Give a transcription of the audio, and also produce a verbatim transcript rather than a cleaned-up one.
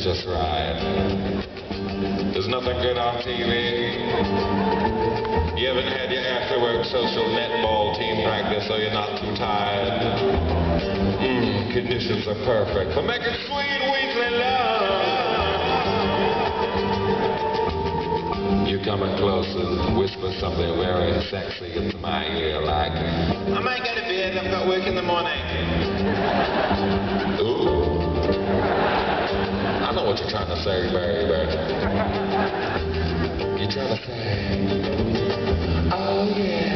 just right. There's nothing good on T V. You haven't had your after-work social netball team practice so you're not too tired. Mmm, conditions are perfect for making sweet weekly love. You coming close and whisper something very sexy into my ear like, I might go to bed, I've got work in the morning. Ooh. I know what you're trying to say, Barry, but you're trying to say, oh yeah.